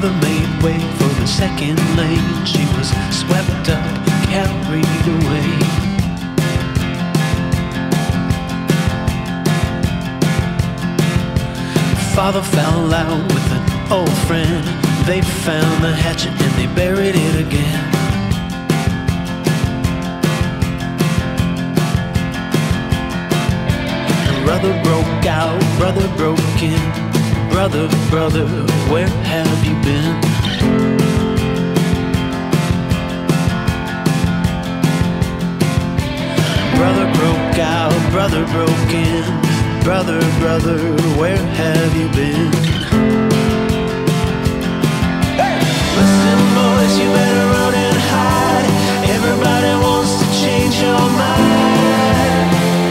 mother made way for the second lane. She was swept up, carried away. Father fell out with an old friend. They found the hatchet and they buried it again. Brother broke out, brother broke in. Brother, brother, where have you been? Brother broke out, brother broke in. Brother, brother, where have you been? Hey! Listen, boys, you better run and hide. Everybody wants to change your mind.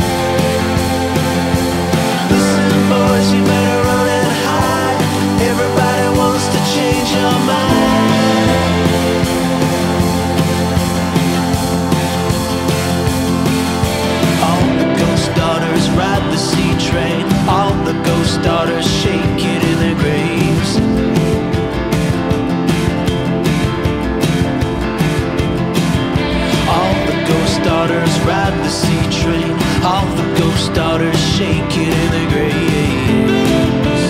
Listen, boys, you better run and hide. Everybody wants to change your mind. All the ghost daughters ride the sea train. All the ghost daughters shaking in their graves. All the ghost daughters ride the sea train. All the ghost daughters shaking in their graves.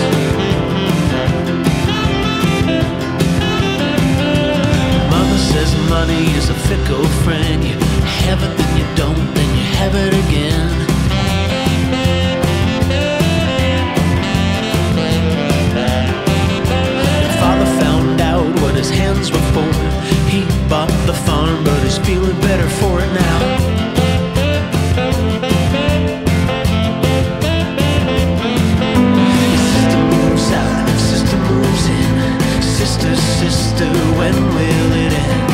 Mother says money is a fickle friend. You have it, then you don't, then you have it again. Father found out what his hands were for. He bought the farm, but he's feeling better for it now. His sister moves out, sister moves in. Sister, sister, when will it end?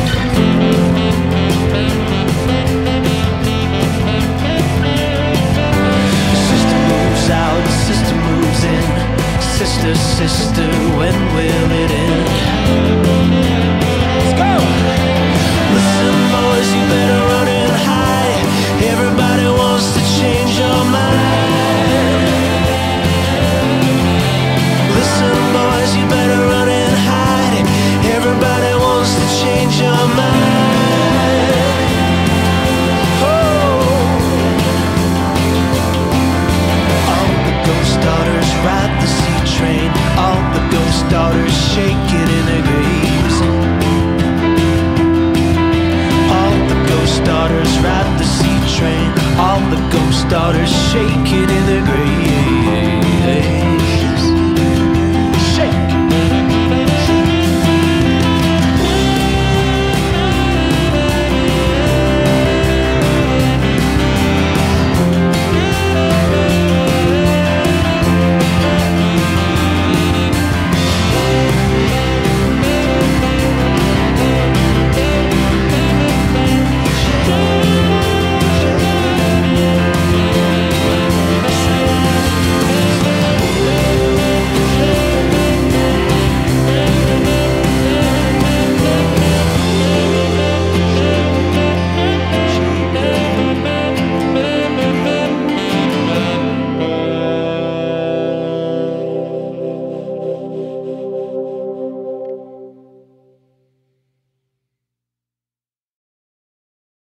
Sister moves out, sister moves in. Sister, sister, when will it end? Let's go! Listen, boys, you better run and hide. Everybody wants to change your mind. Listen, boys, you better run and hide. Everybody wants to change your mind. Oh! All the ghost daughters ride the sea train. All the ghost daughters shaking in their graves. All the ghost daughters ride the sea train. All the ghost daughters